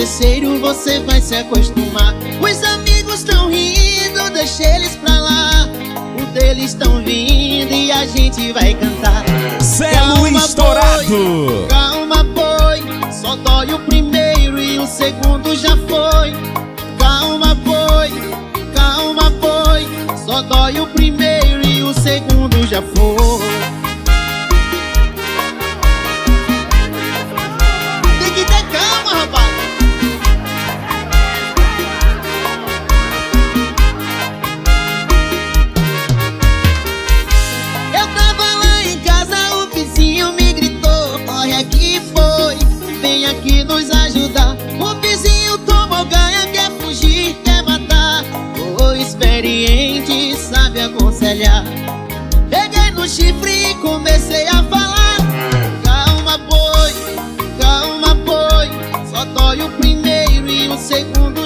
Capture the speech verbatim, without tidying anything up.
terceiro você vai se acostumar. Os amigos tão rindo, deixa eles pra lá. O deles tão vindo e a gente vai cantar. Celo estourado. Boi, calma, boi, só dói o primeiro e o segundo já foi. Calma, boi, calma, boi, só dói o primeiro e o segundo já foi. Tem que ter calma, rapaz. Eu tava lá em casa, o vizinho me gritou: corre aqui, foi, vem aqui nos ajudar. O vizinho tomou ganha, quer fugir, quer matar. O experiente sabe aconselhar. Peguei no chifre e comecei a falar: calma, boi, calma, boi, só dói o primeiro e o segundo